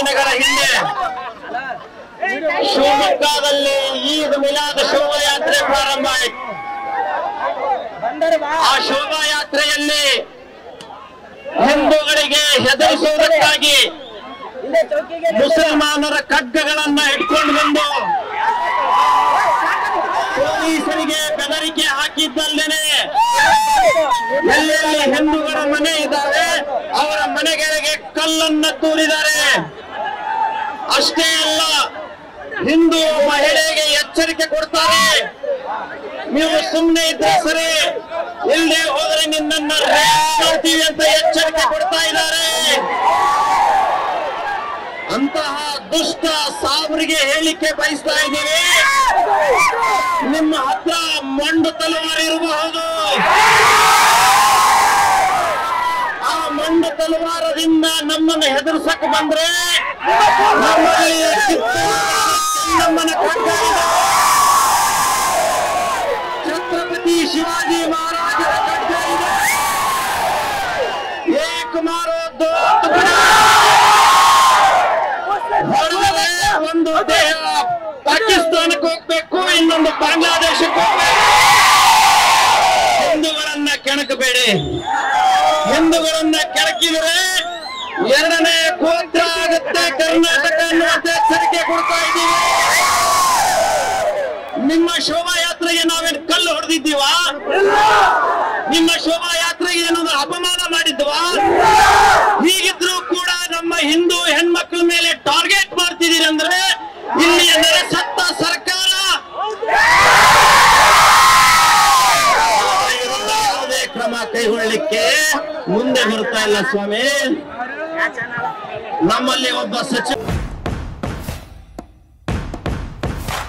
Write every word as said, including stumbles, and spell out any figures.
ದಿನಗಳ ಹಿಂದೆ ಶಿವಮೊಗ್ಗದಲ್ಲಿ ಈದ್ ಮಿಲಾದ್ ಶೋಭಾಯಾತ್ರೆ ಪ್ರಾರಂಭ ಆಯಿತು. ಆ ಶೋಭಾಯಾತ್ರೆಯಲ್ಲಿ ಹಿಂದೂಗಳಿಗೆ ಹೆದರಿಸುವುದಕ್ಕಾಗಿ ಮುಸಲ್ಮಾನರ ಖಡ್ಗಗಳನ್ನ ಇಟ್ಕೊಂಡು ಬಂದು ಪೊಲೀಸರಿಗೆ ಬೆದರಿಕೆ ಹಾಕಿದ್ದಲ್ದೇನೆ ಎಲ್ಲೆಲ್ಲಿ ಹಿಂದೂಗಳ ಮನೆ ಇದ್ದಾರೆ ಅವರ ಮನೆಗಳಿಗೆ ಕಲ್ಲನ್ನ ತೂರಿದ್ದಾರೆ. ಅಷ್ಟೇ ಅಲ್ಲ, ಹಿಂದೂ ಮಹಿಳೆಗೆ ಎಚ್ಚರಿಕೆ ಕೊಡ್ತಾರೆ, ನೀವು ಸುಮ್ಮನೆ ಇದ್ರೆ ಸರಿ, ಇಲ್ಲದೆ ಹೋದ್ರೆ ನಿನ್ನನ್ನ ರೇಪ್ ಮಾಡ್ತೀವಿ ಅಂತ ಎಚ್ಚರಿಕೆ ಕೊಡ್ತಾ ಇದ್ದಾರೆ. ಅಂತಹ ದುಷ್ಟ ಸಾಬ್ರಿಗೆ ಹೇಳಿಕೆ ಬಯಸ್ತಾ ಇದ್ದೀವಿ, ನಿಮ್ಮ ಹತ್ರ ಮಂಡು ತಲವಾರು ಇರಬಹುದು, ಆ ಮಂಡು ತಲವಾರದಿಂದ ನಮ್ಮನ್ನು ಹೆದರ್ಸಕ್ ಬಂದ್ರೆ ನಮ್ಮಲ್ಲಿ ನಮ್ಮನ್ನ ಖಡ್ಗ ಇದೆ, ಛತ್ರಪತಿ ಶಿವಾಜಿ ಮಹಾರಾಜರ ಖಡ್ಗ ಇದೆ, ಏಕ್ ಮಾರೋ ದೋ ಹೊರಗಡೆ ಒಂದು ದೇಹ ಪಾಕಿಸ್ತಾನಕ್ಕೆ ಹೋಗ್ಬೇಕು, ಇನ್ನೊಂದು ಬಾಂಗ್ಲಾದೇಶಕ್ಕೆ ಹೋಗ್ಬೇಕು. ಹಿಂದೂಗಳನ್ನ ಕೆಣಕಬೇಡಿ, ಹಿಂದೂಗಳನ್ನ ಕೆಣಕಿದರೆ ಎರಡನೇ ಗೋತ್ರ ಆಗುತ್ತೆ ಕರ್ನಾಟಕ ಅನ್ನುವಂತ ಎಚ್ಚರಿಕೆ ಕೊಡ್ತಾ ಇದ್ದೀವಿ. ನಿಮ್ಮ ಶೋಭಾಯಾತ್ರೆಗೆ ನಾವೇನು ಕಲ್ಲು ಹೊಡೆದಿದ್ದೀವ? ನಿಮ್ಮ ಶೋಭಾಯಾತ್ರೆಗೆ ಏನಾದ್ರು ಅಪಮಾನ ಮಾಡಿದ್ವಾ? ಹೀಗಿದ್ರು ಕೂಡ ನಮ್ಮ ಹಿಂದೂ ಹೆಣ್ಮಕ್ಳ ಮೇಲೆ ಟಾರ್ಗೆಟ್ ಮಾಡ್ತಿದ್ದೀರಿ ಅಂದ್ರೆ ಇಲ್ಲಿ ಅಂದರೆ ಸತ್ತ ಸರ್ಕಾರ ಯಾವುದೇ ಕ್ರಮ ಕೈಗೊಳ್ಳಲಿಕ್ಕೆ ಮುಂದೆ ಬರ್ತಾ ಇಲ್ಲ ಸ್ವಾಮಿ. ನಮ್ಮಲ್ಲಿ ಒಬ್ಬ ಸಚಿವ